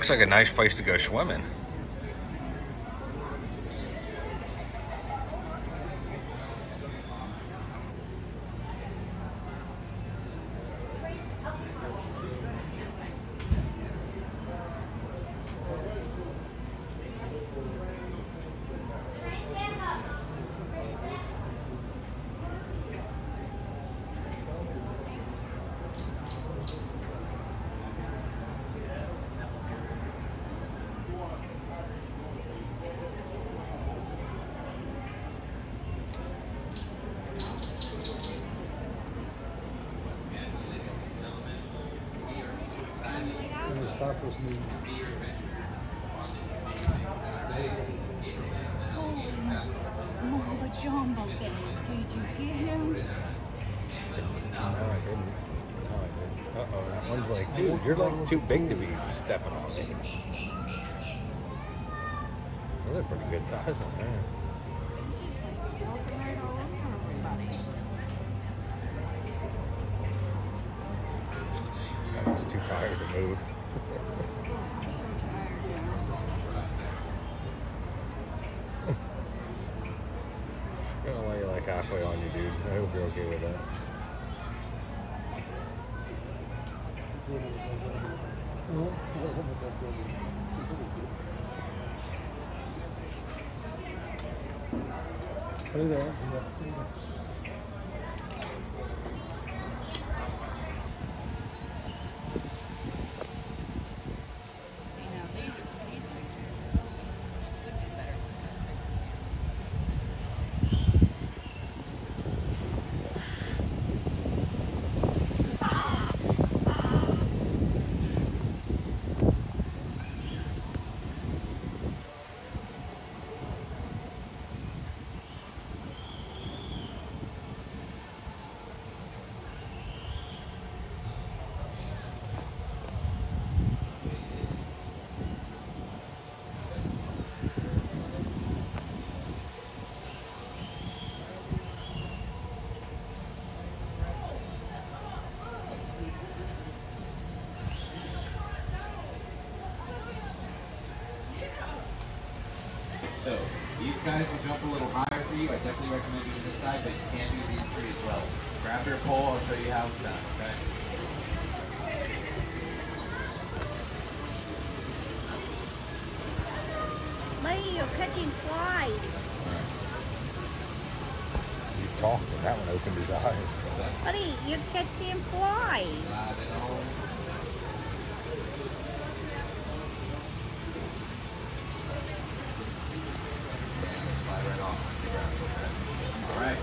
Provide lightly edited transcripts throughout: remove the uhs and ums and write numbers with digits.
looks like a nice place to go swimming. Mamba Jumbo Did you get him? No, I didn't. No, I didn't. Uh-oh, that one's like, dude, you're like too big to be stepping on me. Well, they're pretty good size one there. He's just like walking right all over everybody. I was too tired to move. I'm so tired now. I'm gonna lay you like halfway on you, dude. I hope you're okay with that. Stay there. See, now these pictures would be better. So these guys will jump a little higher for you. I definitely recommend doing this side, but you can do these three as well. Grab your pole, I'll show you how it's done, okay? Lee, you're catching flies. You talked and that one opened his eyes. Buddy, you're catching flies. Slide right off once you grab it, okay? All right.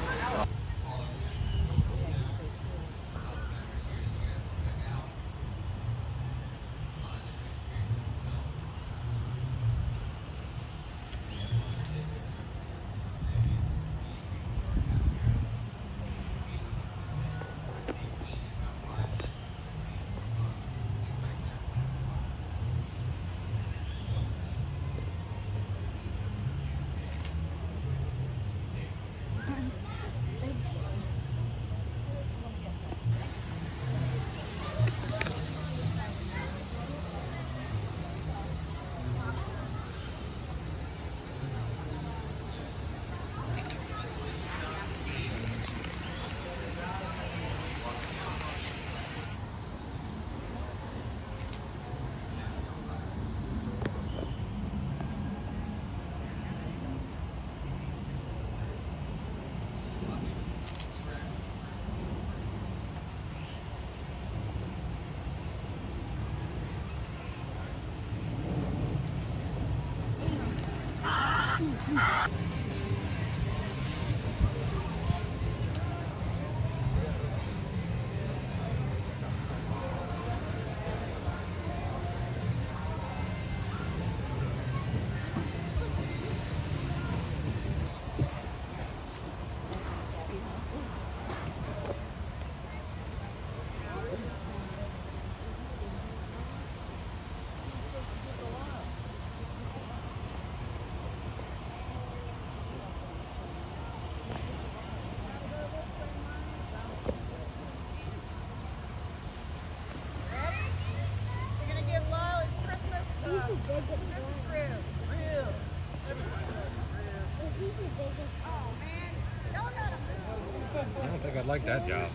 Oh man, don't let him move. I don't think I'd like that job.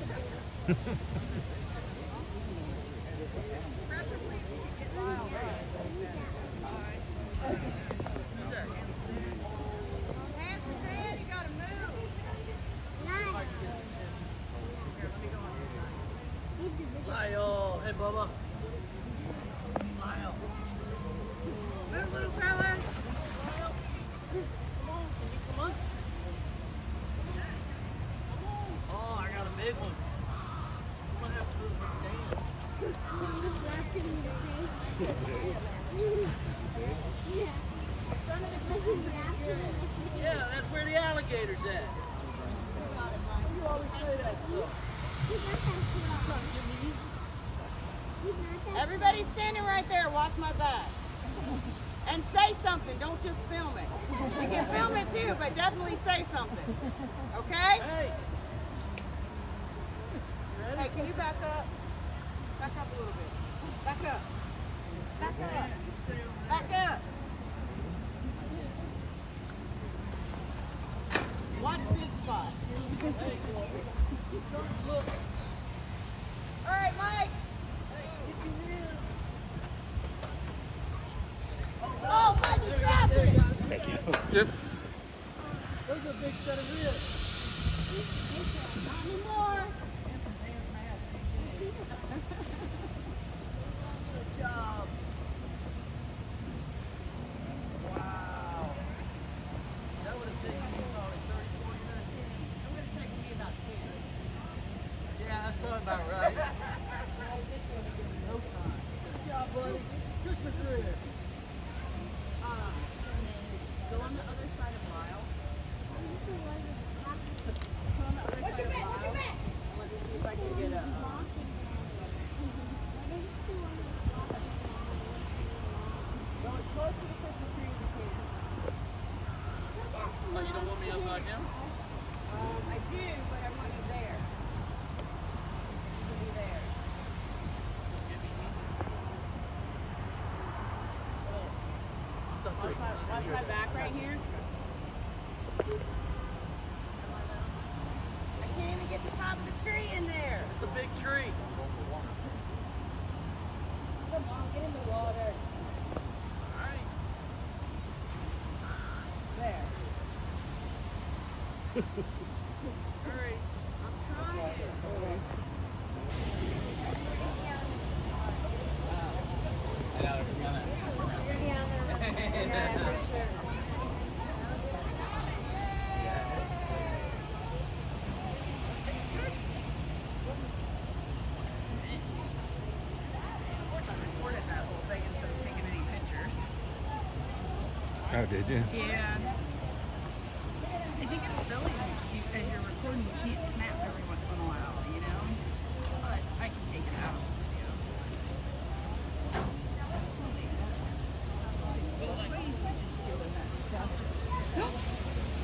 Preferably if you could get Lyle right. Hands to head, you gotta move. Lyle, hey Bubba. Lyle. Move, little fella. Come on. Oh, I got a big one. I'm gonna have to move him down. Yeah, that's where the alligator's at. You always say that stuff. Everybody's standing right there. Watch my back. And say something. Don't just film it. You can film it too, but definitely say something. Okay? Hey. Hey, can you back up? Back up a little bit. Back up. Back up. Back up. Watch this spot. All right, Mike. Oh, Mike, you dropped it. Thank you. Yep. Those are a big set of ribs. Not anymore. Good job. Wow. That would have taken me probably 30, 40 minutes. It would have taken me about 10. Yeah, that's probably about right. No time. Good job, buddy. Christmas ribs. Go on the other side of Lyle. What's your bet? What's your bet? Let's see if I can get a... Go as close to the Christmas tree as you can. Oh, you don't want me upside down? I do, but I want you there. You be there. Watch my back right here. I can't even get the top of the tree in there. It's a big tree. Come on, get in the water. All right. There. Hurry. I'm trying. Of course, I recorded that whole thing instead of taking any pictures. Oh, did you? Yeah. I think it's silly as you're recording, you can't snap every once in a while, you know? But I can take it out of the video. What you said just doing that stuff.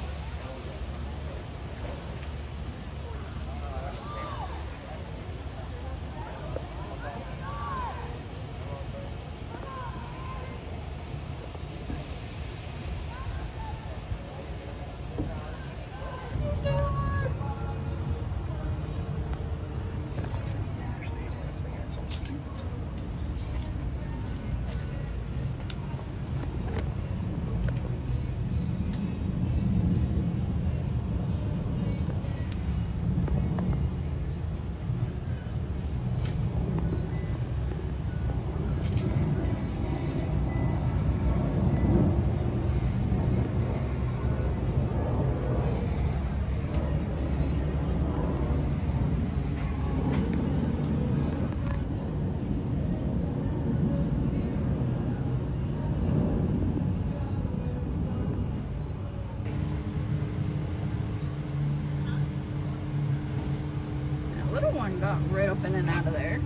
That little one got right up in and out of there.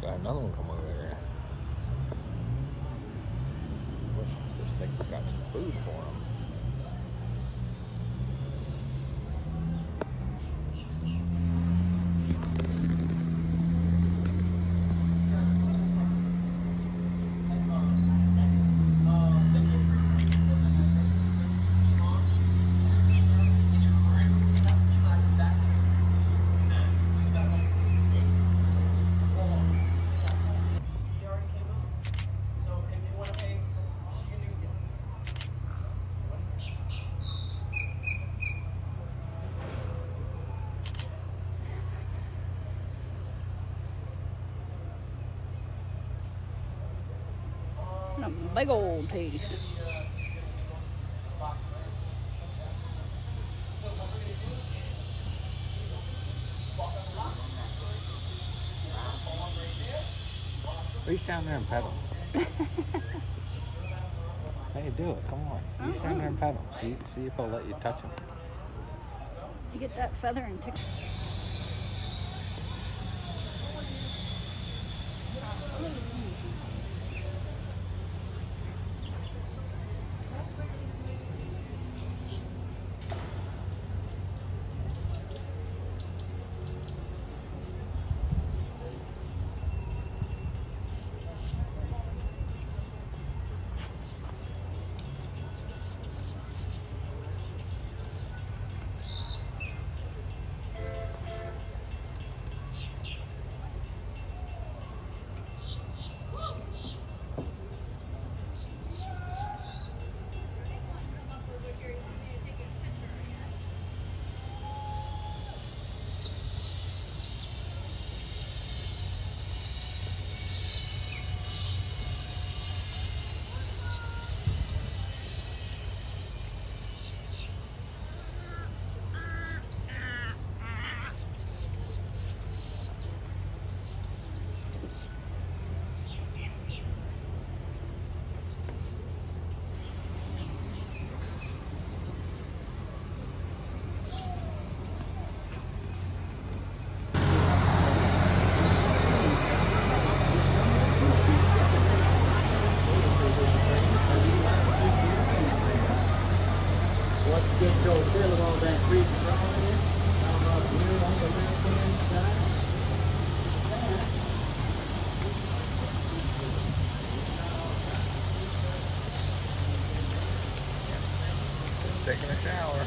got another one come over there. Wish they got some food for him. Big old teeth. Reach down there and pet him. Hey, do it. Come on. Reach down there and pet him. See if he'll let you touch him. You get that feather and tick. Taking a shower.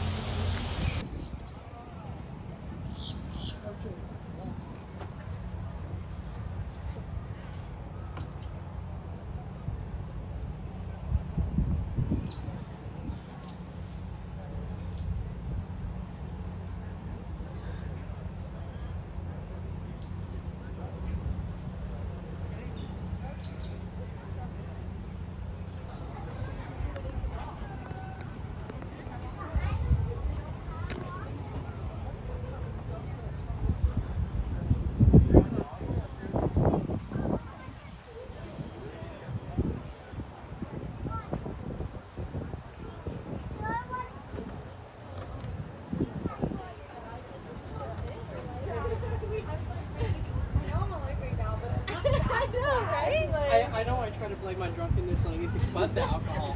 I know I try to blame my drunkenness on anything but the alcohol.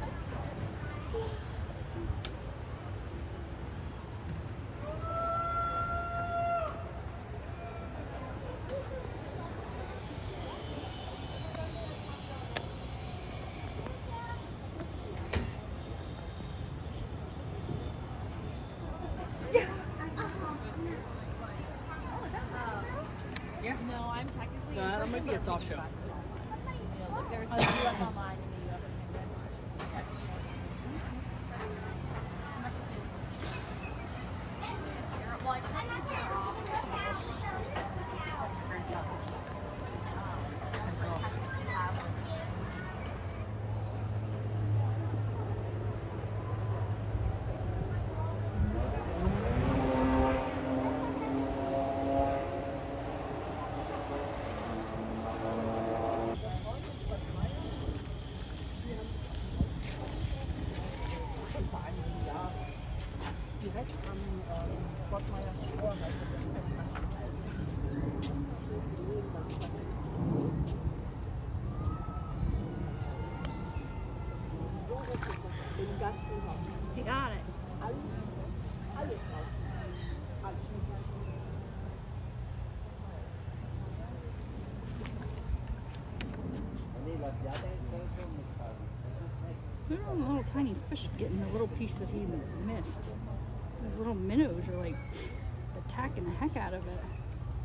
Yeah. No, I'm technically. That might be a soft show. There's the US online and the US. Direkt am Gottmeier Store. Look at all the little tiny fish getting the little piece that he missed. Those little minnows are like attacking the heck out of it.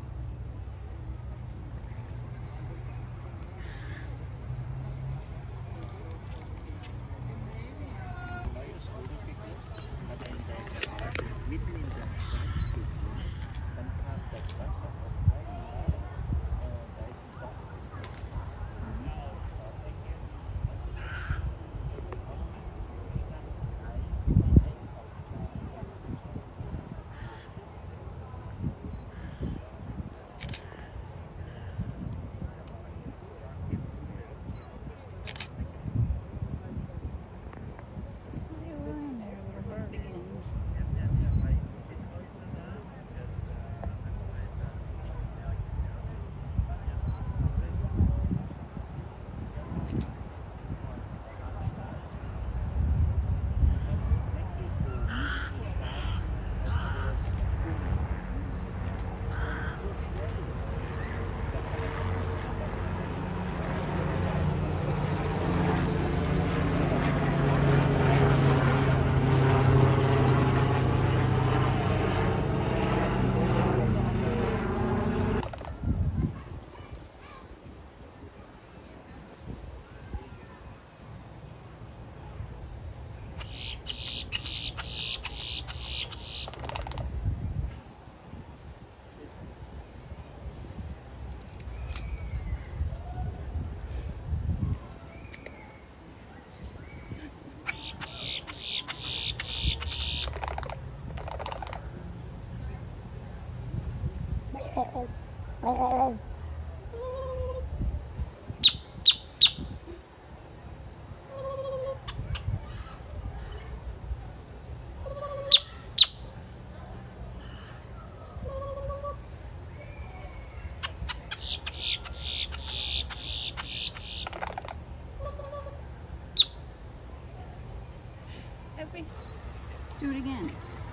Do it again.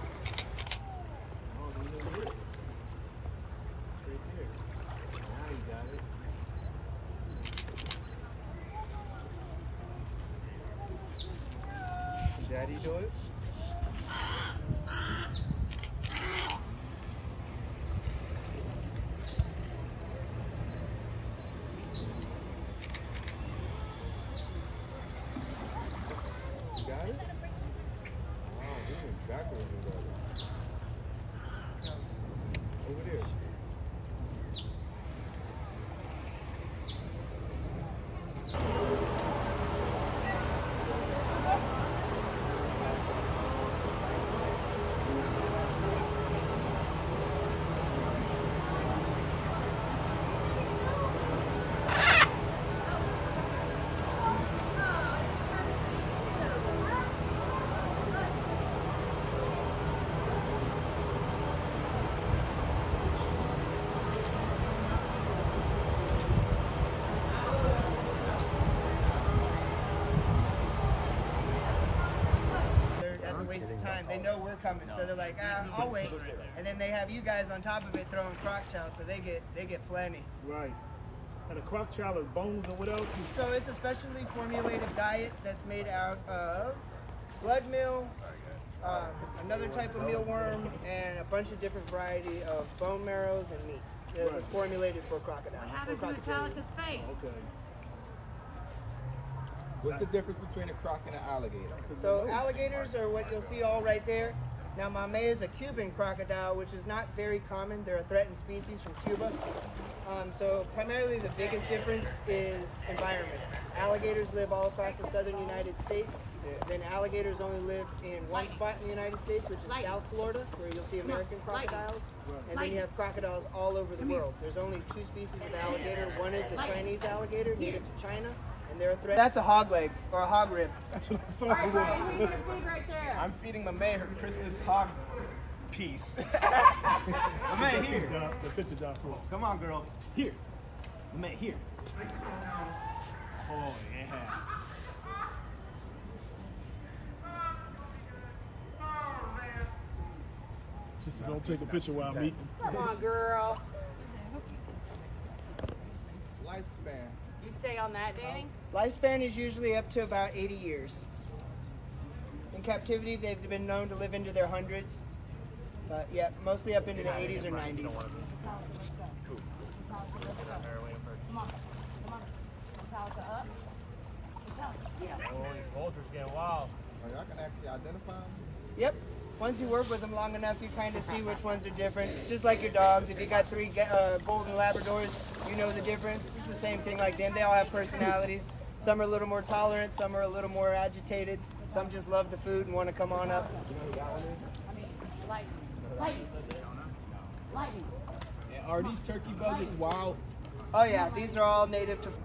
Daddy do it? You got it? Wow, he knew exactly what he got. Over there. That's a waste of time. They know we're coming, so they're like, I'll wait. And then they have you guys on top of it throwing crock chow, so they get plenty. Right. And a crock chow is bones and what else? So it's a specially formulated diet that's made out of blood meal, another type of mealworm, and a bunch of different variety of bone marrows and meats. It's formulated for crocodiles. What happens to Metallica's face? Okay. What's the difference between a croc and an alligator? So alligators are what you'll see all right there. Now mamey is a Cuban crocodile, which is not very common. They're a threatened species from Cuba. So primarily the biggest difference is environment. Alligators live all across the southern United States. Then alligators only live in one spot in the United States, which is South Florida, where you'll see American crocodiles. And then you have crocodiles all over the world. There's only two species of alligator. One is the Chinese alligator, native to China, and they're a threat. That's a hog leg, or a hog rib. That's what I All thought right, it Brian, was. who you gonna feed right there? I'm feeding Mamey her Christmas hog piece. Mamey, here. The picture down for Come on, girl. Here. Mamey, here. Oh, yeah. Just don't take a picture while I'm eating. Come on, girl. Lifespan. You stay on. around that, Danny? Lifespan is usually up to about 80 years. In captivity, they've been known to live into their hundreds. But yeah, mostly up into the 80s or 90s. Come on. Metallica up. Metallica. Oh, these vultures getting wild. Oh, y'all can actually identify them? Yep. Once you work with them long enough, you kind of see which ones are different. Just like your dogs. If you got 3 golden Labradors, you know the difference. It's the same thing like them. They all have personalities. Some are a little more tolerant. Some are a little more agitated. Some just love the food and want to come on up. Lightning. And are these turkey buzzards wild? Oh yeah, these are all native to...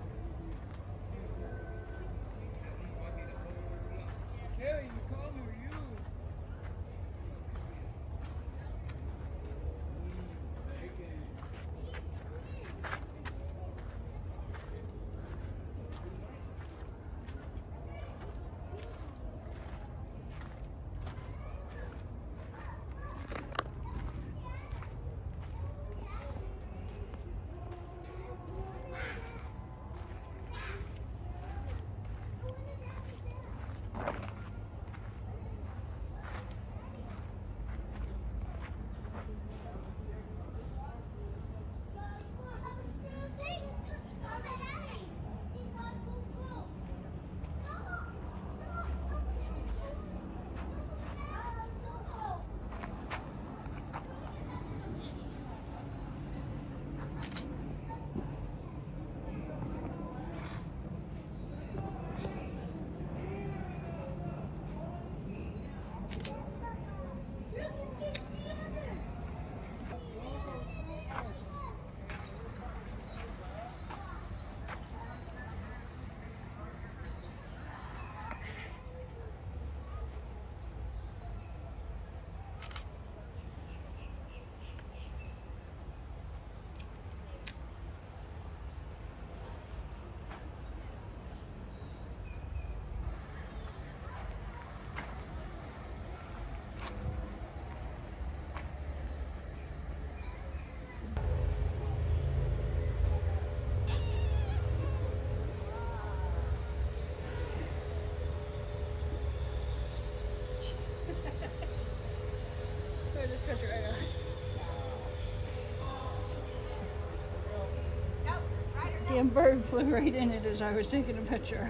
Damn bird flew right in it as I was taking a picture.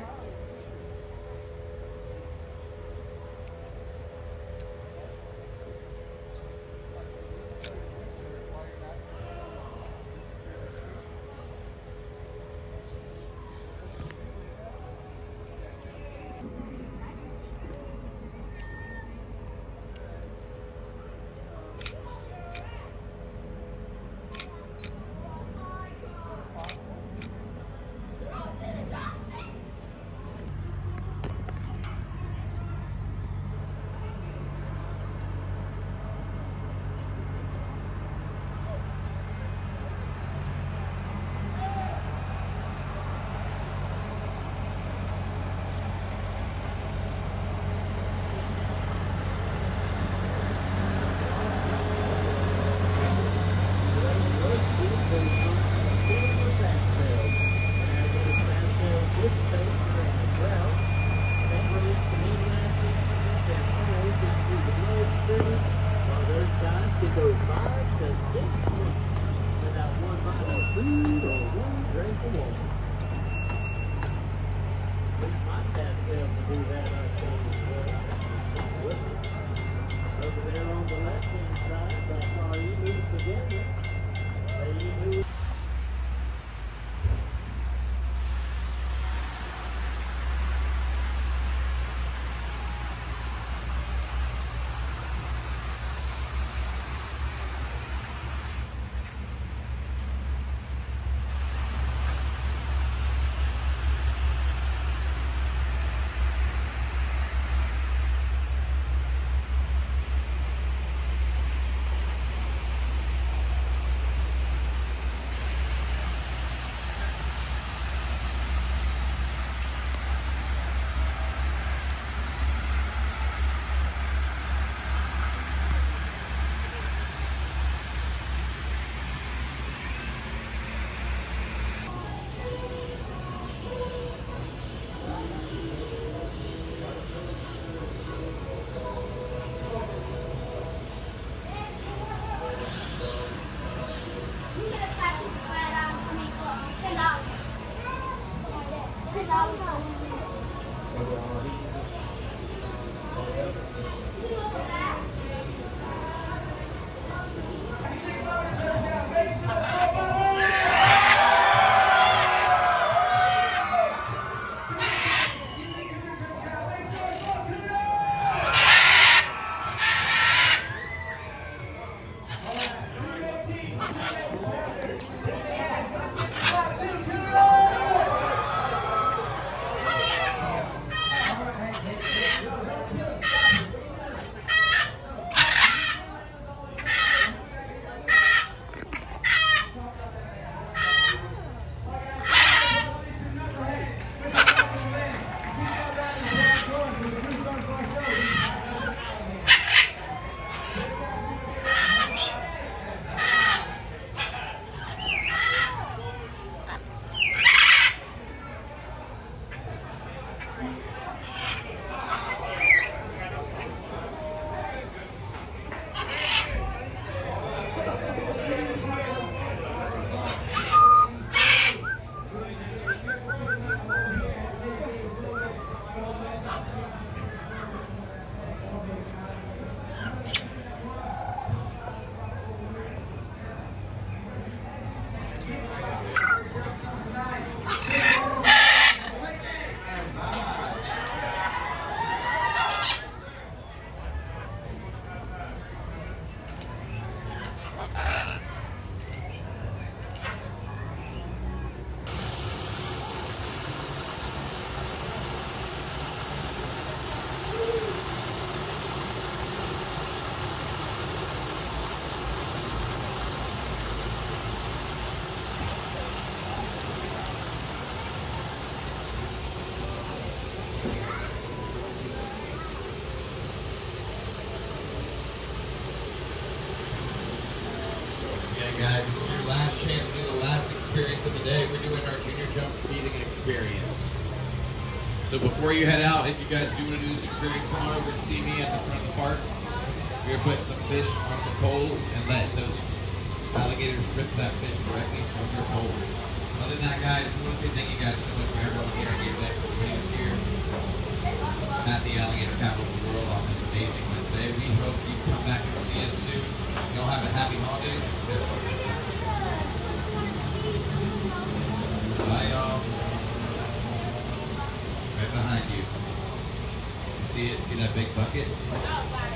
Guys, this is your last chance to do the last experience of the day. We're doing our junior jump feeding experience. So before you head out, if you guys do want to do this experience, come on over and see me at the front of the park. We're going to put some fish on the poles and let those alligators rip that fish directly from your poles. Other than that, guys, we want to say thank you guys so much for everyone here. Thanks for putting us here at the alligator capital of the world on this amazing Wednesday. We hope you come back and see us soon. Y'all have a happy holiday. Bye, y'all. Right behind you. You see it? See that big bucket?